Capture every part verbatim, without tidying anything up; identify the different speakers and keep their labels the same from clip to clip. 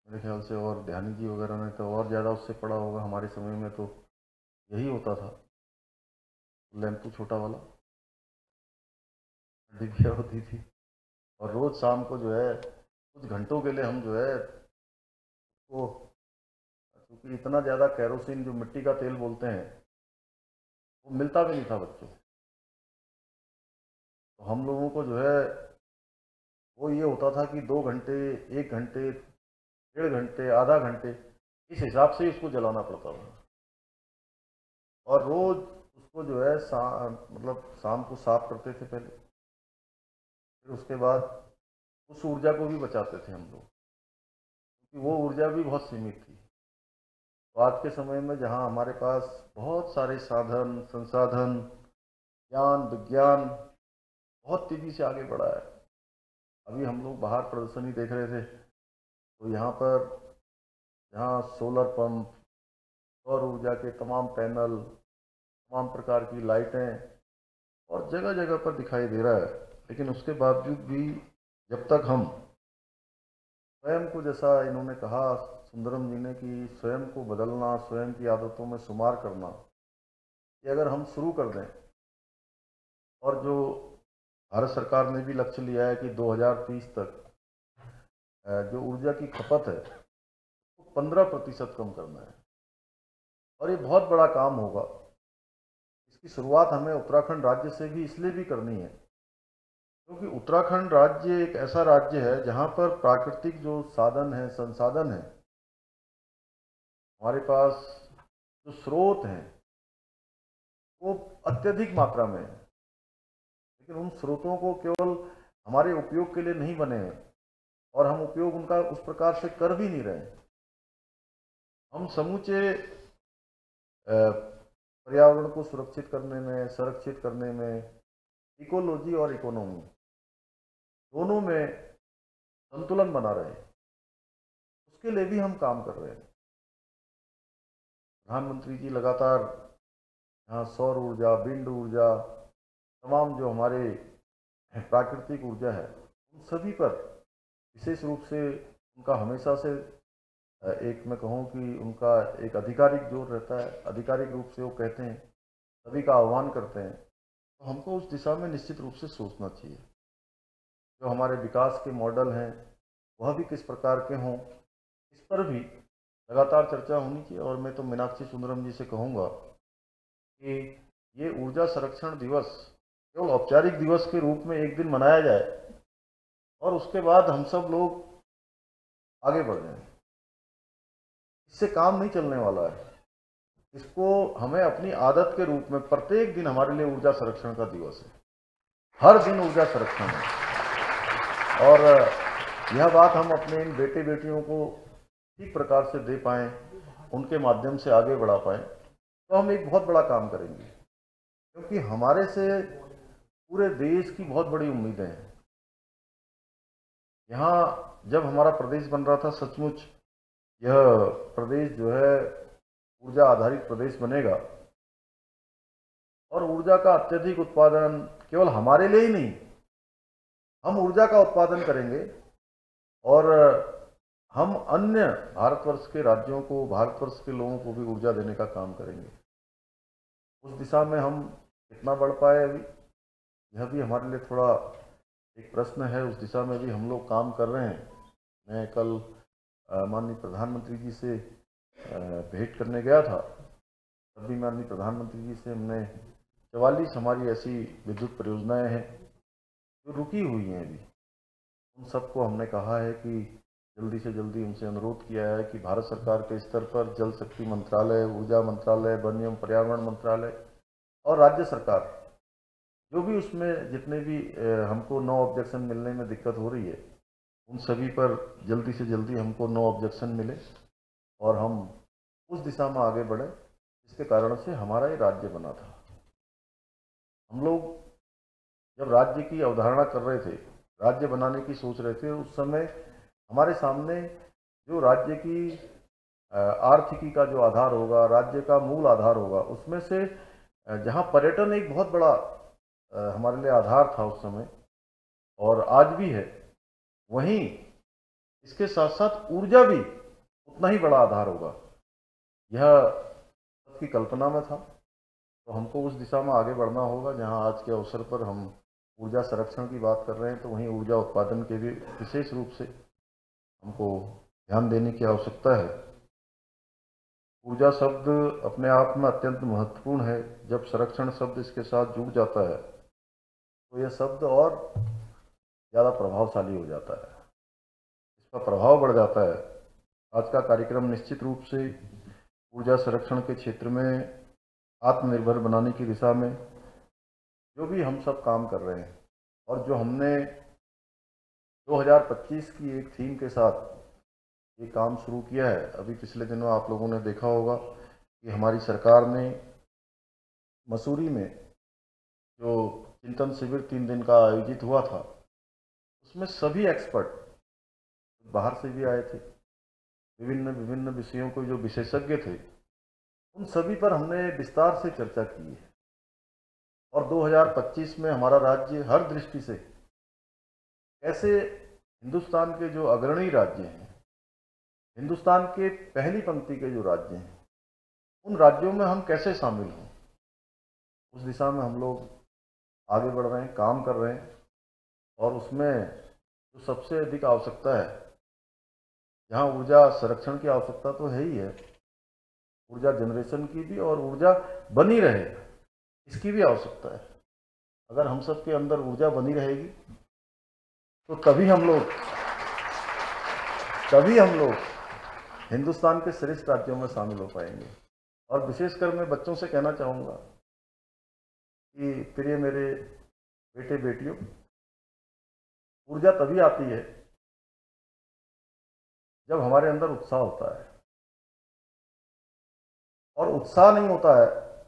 Speaker 1: मेरे ख्याल से, और ध्यानी जी वगैरह ने तो और ज़्यादा उससे पढ़ा होगा। हमारे समय में तो यही होता था, लैंपू छोटा वाला, डिबिया होती थी, और रोज़ शाम को जो है कुछ घंटों के लिए हम जो है वो, क्योंकि इतना ज़्यादा कैरोसिन जो मिट्टी का तेल बोलते हैं वो मिलता भी नहीं था बच्चों को, तो हम लोगों को जो है वो ये होता था कि दो घंटे, एक घंटे, डेढ़ घंटे, आधा घंटे, इस हिसाब से ही उसको जलाना पड़ता था। और रोज उसको जो है सा, मतलब शाम को साफ करते थे पहले, फिर उसके बाद उस ऊर्जा को भी बचाते थे हम लोग, क्योंकि वो ऊर्जा भी बहुत सीमित थी। तो आज के समय में जहाँ हमारे पास बहुत सारे साधन, संसाधन, ज्ञान, विज्ञान बहुत तेजी से आगे बढ़ा है। अभी हम लोग बाहर प्रदर्शनी देख रहे थे, तो यहाँ पर, यहाँ सोलर पंप, सौर ऊर्जा के तमाम पैनल, तमाम प्रकार की लाइटें और जगह जगह पर दिखाई दे रहा है। लेकिन उसके बावजूद भी जब तक हम स्वयं को, जैसा इन्होंने कहा सुंदरम जी ने, कि स्वयं को बदलना, स्वयं की आदतों में शुमार करना, ये अगर हम शुरू कर दें, और जो भारत सरकार ने भी लक्ष्य लिया है कि दो हज़ार तीस तक जो ऊर्जा की खपत है वो पंद्रह प्रतिशत कम करना है, और ये बहुत बड़ा काम होगा। इसकी शुरुआत हमें उत्तराखंड राज्य से भी इसलिए भी करनी है क्योंकि उत्तराखंड राज्य एक ऐसा राज्य है जहाँ पर प्राकृतिक जो साधन है, संसाधन है, हमारे पास जो स्रोत हैं वो अत्यधिक मात्रा में है। लेकिन उन स्रोतों को केवल हमारे उपयोग के लिए नहीं बने हैं, और हम उपयोग उनका उस प्रकार से कर भी नहीं रहे हैं। हम समूचे पर्यावरण को सुरक्षित करने में, संरक्षित करने में, इकोलॉजी और इकोनॉमी दोनों में संतुलन बना रहे, उसके लिए भी हम काम कर रहे हैं। प्रधानमंत्री जी लगातार यहाँ सौर ऊर्जा, विंड ऊर्जा, तमाम जो हमारे प्राकृतिक ऊर्जा है, उन सभी पर विशेष रूप से उनका हमेशा से एक, मैं कहूँ कि उनका एक आधिकारिक जोर रहता है। आधिकारिक रूप से वो कहते हैं, सभी का आह्वान करते हैं। तो हमको उस दिशा में निश्चित रूप से सोचना चाहिए। जो हमारे विकास के मॉडल हैं वह भी किस प्रकार के हों, इस पर भी लगातार चर्चा होनी चाहिए। और मैं तो मीनाक्षी सुंदरम जी से कहूँगा कि ये ऊर्जा संरक्षण दिवस केवल औपचारिक दिवस के रूप में एक दिन मनाया जाए, और उसके बाद हम सब लोग आगे बढ़ जाएं। इससे काम नहीं चलने वाला है। इसको हमें अपनी आदत के रूप में, प्रत्येक दिन हमारे लिए ऊर्जा संरक्षण का दिवस है, हर दिन ऊर्जा संरक्षण है। और यह बात हम अपने इन बेटे बेटियों को ठीक प्रकार से दे पाएँ, उनके माध्यम से आगे बढ़ा पाएँ, तो हम एक बहुत बड़ा काम करेंगे। क्योंकि हमारे से पूरे देश की बहुत बड़ी उम्मीदें हैं। यहाँ जब हमारा प्रदेश बन रहा था, सचमुच यह प्रदेश जो है ऊर्जा आधारित प्रदेश बनेगा, और ऊर्जा का अत्यधिक उत्पादन केवल हमारे लिए ही नहीं, हम ऊर्जा का उत्पादन करेंगे और हम अन्य भारतवर्ष के राज्यों को, भारतवर्ष के लोगों को भी ऊर्जा देने का काम करेंगे। उस दिशा में हम कितना बढ़ पाए अभी, यह भी हमारे लिए थोड़ा एक प्रश्न है। उस दिशा में भी हम लोग काम कर रहे हैं। मैं कल माननीय प्रधानमंत्री जी से भेंट करने गया था, तब भी माननीय प्रधानमंत्री जी से हमने चवालीस हमारी ऐसी विद्युत परियोजनाएं हैं जो रुकी हुई हैं अभी, उन सबको हमने कहा है कि जल्दी से जल्दी उनसे अनुरोध किया है कि भारत सरकार के स्तर पर जल शक्ति मंत्रालय, ऊर्जा मंत्रालय, वन एवं पर्यावरण मंत्रालय और राज्य सरकार, जो भी उसमें जितने भी हमको नो ऑब्जेक्शन मिलने में दिक्कत हो रही है, उन सभी पर जल्दी से जल्दी हमको नो ऑब्जेक्शन मिले और हम उस दिशा में आगे बढ़े जिसके कारण से हमारा ये राज्य बना था। हम लोग जब राज्य की अवधारणा कर रहे थे, राज्य बनाने की सोच रहे थे, उस समय हमारे सामने जो राज्य की आर्थिकी का जो आधार होगा, राज्य का मूल आधार होगा, उसमें से जहाँ पर्यटन एक बहुत बड़ा हमारे लिए आधार था उस समय और आज भी है, वहीं इसके साथ साथ ऊर्जा भी उतना ही बड़ा आधार होगा। यह सबकी कल्पना में था, तो हमको उस दिशा में आगे बढ़ना होगा। जहां आज के अवसर पर हम ऊर्जा संरक्षण की बात कर रहे हैं, तो वहीं ऊर्जा उत्पादन के भी विशेष रूप से हमको ध्यान देने की आवश्यकता है। ऊर्जा शब्द अपने आप में अत्यंत महत्वपूर्ण है। जब संरक्षण शब्द इसके साथ जुड़ जाता है तो यह शब्द और ज़्यादा प्रभावशाली हो जाता है, इसका प्रभाव बढ़ जाता है। आज का कार्यक्रम निश्चित रूप से ऊर्जा संरक्षण के क्षेत्र में आत्मनिर्भर बनाने की दिशा में जो भी हम सब काम कर रहे हैं, और जो हमने दो हज़ार पच्चीस की एक थीम के साथ ये काम शुरू किया है। अभी पिछले दिनों आप लोगों ने देखा होगा कि हमारी सरकार ने मसूरी में जो चिंतन शिविर तीन दिन का आयोजित हुआ था, उसमें सभी एक्सपर्ट बाहर से भी आए थे, विभिन्न विभिन्न विषयों को जो विशेषज्ञ थे, उन सभी पर हमने विस्तार से चर्चा की है। और दो हज़ार पच्चीस में हमारा राज्य हर दृष्टि से कैसे हिंदुस्तान के जो अग्रणी राज्य हैं, हिंदुस्तान के पहली पंक्ति के जो राज्य हैं, उन राज्यों में हम कैसे शामिल हों, उस दिशा में हम लोग आगे बढ़ रहे हैं, काम कर रहे हैं। और उसमें जो सबसे अधिक आवश्यकता है, जहाँ ऊर्जा संरक्षण की आवश्यकता तो है ही है, ऊर्जा जनरेशन की भी और ऊर्जा बनी रहे इसकी भी आवश्यकता है। अगर हम सब के अंदर ऊर्जा बनी रहेगी तो तभी हम लोग तभी हम लोग हिंदुस्तान के श्रेष्ठ राज्यों में शामिल हो पाएंगे। और विशेषकर मैं बच्चों से कहना चाहूँगा कि प्रिय मेरे बेटे बेटियों, ऊर्जा तभी आती है जब हमारे अंदर उत्साह होता है, और उत्साह नहीं होता है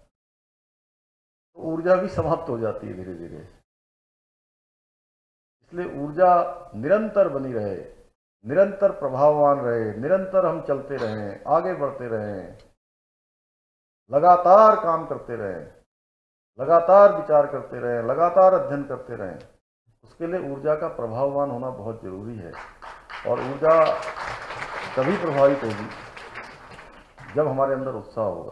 Speaker 1: तो ऊर्जा भी समाप्त हो जाती है धीरे धीरे। इसलिए ऊर्जा निरंतर बनी रहे, निरंतर प्रभाववान रहे, निरंतर हम चलते रहें, आगे बढ़ते रहें, लगातार काम करते रहें, लगातार विचार करते रहें, लगातार अध्ययन करते रहें। उसके लिए ऊर्जा का प्रभाववान होना बहुत जरूरी है। और ऊर्जा तभी प्रभावित होगी जब हमारे अंदर उत्साह होगा।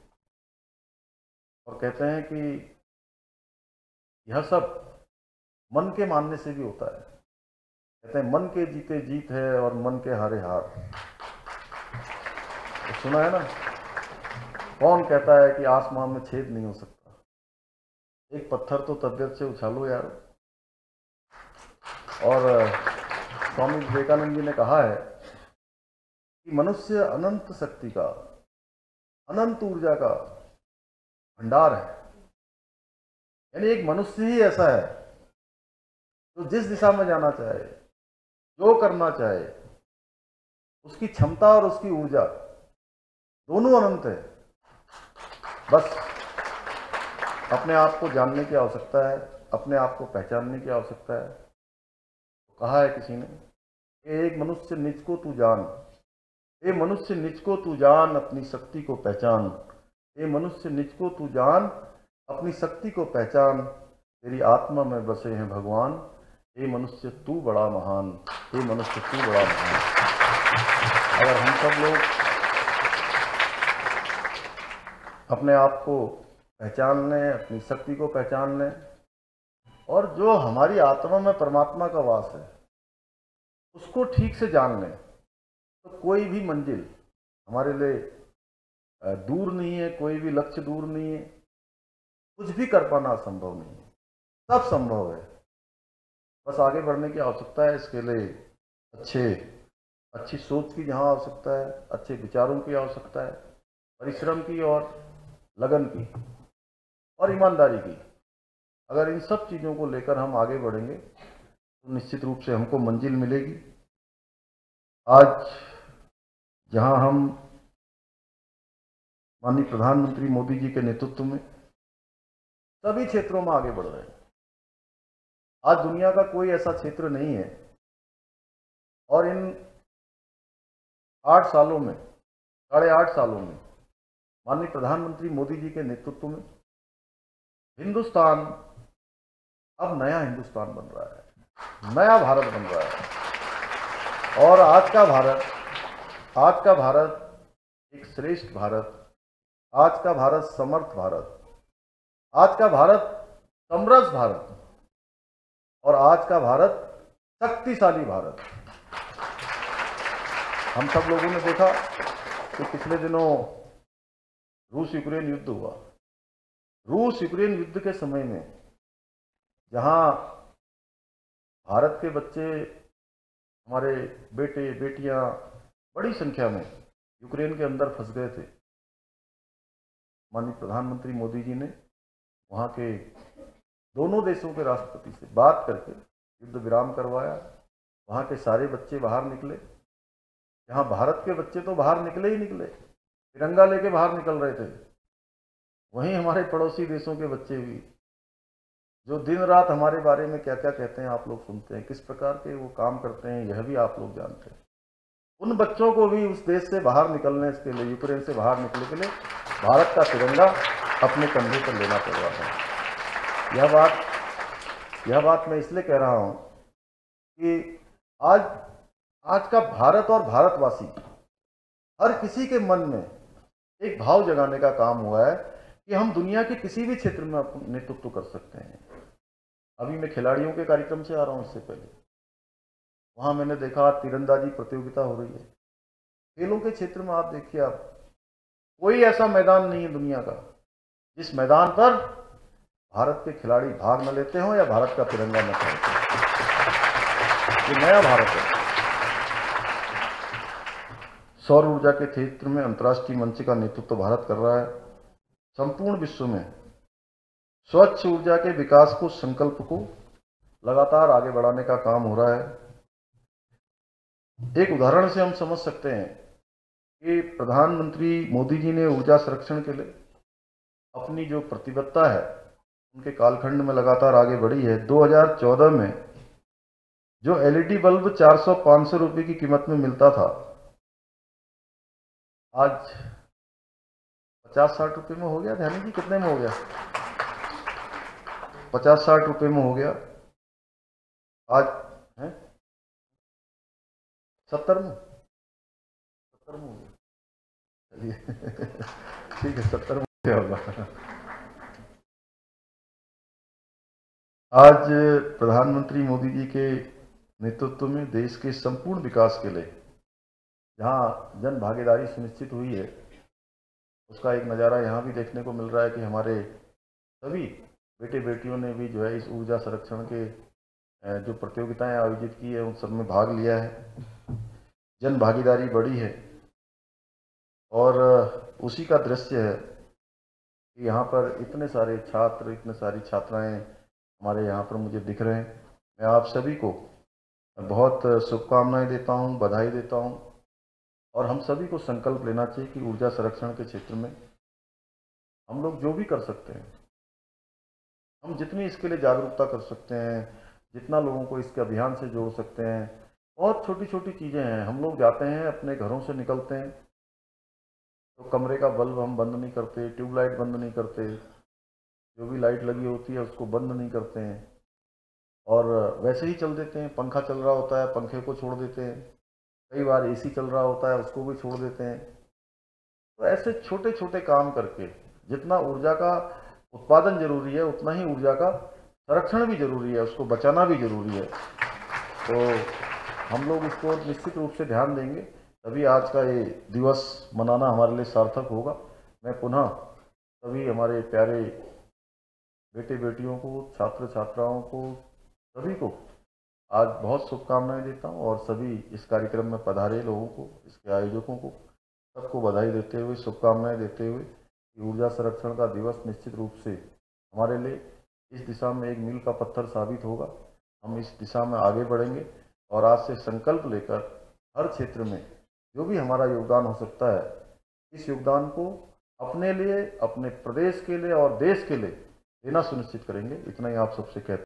Speaker 1: और कहते हैं कि यह सब मन के मानने से भी होता है। कहते हैं मन के जीते जीत है और मन के हारे हार। तो सुना है ना, कौन कहता है कि आसमान में छेद नहीं हो सकता? एक पत्थर तो तबियत से उछालो यार। और स्वामी विवेकानंद जी ने कहा है कि मनुष्य अनंत शक्ति का, अनंत ऊर्जा का भंडार है। यानी एक मनुष्य ही ऐसा है जो जिस दिशा में जाना चाहे, जो करना चाहे, उसकी क्षमता और उसकी ऊर्जा दोनों अनंत है। बस अपने आप को जानने की आवश्यकता है, अपने आप को पहचानने की आवश्यकता है। तो कहा है किसी ने कि एक मनुष्य निज को तू जान, ए मनुष्य निज को तू जान, अपनी शक्ति को पहचान। ए मनुष्य निज को तू जान, अपनी शक्ति को पहचान, तेरी आत्मा में बसे हैं भगवान। ए मनुष्य तू बड़ा महान, ए मनुष्य तू बड़ा महान। अगर हम सब लोग अपने आप को पहचान लें, अपनी शक्ति को पहचान लें, और जो हमारी आत्मा में परमात्मा का वास है उसको ठीक से जान लें, तो कोई भी मंजिल हमारे लिए दूर नहीं है, कोई भी लक्ष्य दूर नहीं है, कुछ भी कर पाना असंभव नहीं है, सब संभव है। बस आगे बढ़ने की आवश्यकता है। इसके लिए अच्छे अच्छी सोच की जहाँ आवश्यकता है, अच्छे विचारों की आवश्यकता है, परिश्रम की और लगन की और ईमानदारी की। अगर इन सब चीज़ों को लेकर हम आगे बढ़ेंगे तो निश्चित रूप से हमको मंजिल मिलेगी। आज जहां हम माननीय प्रधानमंत्री मोदी जी के नेतृत्व में सभी क्षेत्रों में आगे बढ़ रहे हैं, आज दुनिया का कोई ऐसा क्षेत्र नहीं है, और इन आठ सालों में, साढ़े आठ सालों में माननीय प्रधानमंत्री मोदी जी के नेतृत्व में हिंदुस्तान अब नया हिंदुस्तान बन रहा है, नया भारत बन रहा है। और आज का भारत, आज का भारत एक श्रेष्ठ भारत, आज का भारत समर्थ भारत, आज का भारत समरस भारत और आज का भारत शक्तिशाली भारत। हम सब लोगों ने देखा कि पिछले दिनों रूस यूक्रेन युद्ध हुआ। रूस यूक्रेन युद्ध के समय में जहां भारत के बच्चे, हमारे बेटे बेटियां बड़ी संख्या में यूक्रेन के अंदर फंस गए थे, माननीय प्रधानमंत्री मोदी जी ने वहां के दोनों देशों के राष्ट्रपति से बात करके युद्ध विराम करवाया। वहां के सारे बच्चे बाहर निकले। यहाँ भारत के बच्चे तो बाहर निकले ही निकले, तिरंगा लेके बाहर निकल रहे थे। वहीं हमारे पड़ोसी देशों के बच्चे भी, जो दिन रात हमारे बारे में क्या क्या कहते हैं आप लोग सुनते हैं, किस प्रकार के वो काम करते हैं यह भी आप लोग जानते हैं। उन बच्चों को भी उस देश से बाहर निकलने के लिए, यूक्रेन से बाहर निकलने के लिए भारत का तिरंगा अपने कंधे पर लेना पड़ रहा है। यह बात यह बात मैं इसलिए कह रहा हूं कि आज आज का भारत और भारतवासी, हर किसी के मन में एक भाव जगाने का काम हुआ है कि हम दुनिया के किसी भी क्षेत्र में नेतृत्व कर सकते हैं। अभी मैं खिलाड़ियों के कार्यक्रम से आ रहा हूं, इससे पहले वहां मैंने देखा तीरंदाजी प्रतियोगिता हो रही है। खेलों के क्षेत्र में आप देखिए, आप कोई ऐसा मैदान नहीं है दुनिया का जिस मैदान पर भारत के खिलाड़ी भाग न लेते हों या भारत का तिरंगा न फहराते हों। ये नया भारत है। सौर ऊर्जा के क्षेत्र में अंतर्राष्ट्रीय मंच का नेतृत्व भारत कर रहा है। संपूर्ण विश्व में स्वच्छ ऊर्जा के विकास को, संकल्प को लगातार आगे बढ़ाने का काम हो रहा है। एक उदाहरण से हम समझ सकते हैं कि प्रधानमंत्री मोदी जी ने ऊर्जा संरक्षण के लिए अपनी जो प्रतिबद्धता है उनके कालखंड में लगातार आगे बढ़ी है। दो हज़ार चौदह में जो एलईडी बल्ब चार सौ पाँच सौ रुपये की कीमत में मिलता था, आज पचास साठ रुपये में हो गया। ध्यान जी, कितने में हो गया? पचास साठ रुपये में हो गया। आज है सत्तर में सत्तर में हो गया। चलिए ठीक है, सत्तर में क्या होगा। आज प्रधानमंत्री मोदी जी के नेतृत्व में देश के संपूर्ण विकास के लिए जहां जन भागीदारी सुनिश्चित हुई है, उसका एक नज़ारा यहाँ भी देखने को मिल रहा है कि हमारे सभी बेटे बेटियों ने भी जो है इस ऊर्जा संरक्षण के जो प्रतियोगिताएं आयोजित की है उन सब में भाग लिया है। जन भागीदारी बढ़ी है और उसी का दृश्य है कि यहाँ पर इतने सारे छात्र, इतने सारी छात्राएं हमारे यहाँ पर मुझे दिख रहे हैं। मैं आप सभी को बहुत शुभकामनाएं देता हूँ, बधाई देता हूँ और हम सभी को संकल्प लेना चाहिए कि ऊर्जा संरक्षण के क्षेत्र में हम लोग जो भी कर सकते हैं, हम जितनी इसके लिए जागरूकता कर सकते हैं, जितना लोगों को इसके अभियान से जोड़ सकते हैं, बहुत छोटी छोटी चीज़ें हैं। हम लोग जाते हैं, अपने घरों से निकलते हैं तो कमरे का बल्ब हम बंद नहीं करते, ट्यूबलाइट बंद नहीं करते, जो भी लाइट लगी होती है उसको बंद नहीं करते हैं और वैसे ही चल देते हैं। पंखा चल रहा होता है, पंखे को छोड़ देते हैं। कई बार एसी चल रहा होता है, उसको भी छोड़ देते हैं। तो ऐसे छोटे छोटे काम करके जितना ऊर्जा का उत्पादन जरूरी है उतना ही ऊर्जा का संरक्षण भी जरूरी है, उसको बचाना भी जरूरी है। तो हम लोग इसको निश्चित रूप से ध्यान देंगे, तभी आज का ये दिवस मनाना हमारे लिए सार्थक होगा। मैं पुनः सभी हमारे प्यारे बेटे बेटियों को, छात्र छात्राओं को, सभी को आज बहुत शुभकामनाएं देता हूं और सभी इस कार्यक्रम में पधारे लोगों को, इसके आयोजकों को सबको बधाई देते हुए, शुभकामनाएं देते हुए कि ऊर्जा संरक्षण का दिवस निश्चित रूप से हमारे लिए इस दिशा में एक मील का पत्थर साबित होगा। हम इस दिशा में आगे बढ़ेंगे और आज से संकल्प लेकर हर क्षेत्र में जो भी हमारा योगदान हो सकता है, इस योगदान को अपने लिए, अपने प्रदेश के लिए और देश के लिए देना सुनिश्चित करेंगे। इतना ही आप सबसे कहते हैं।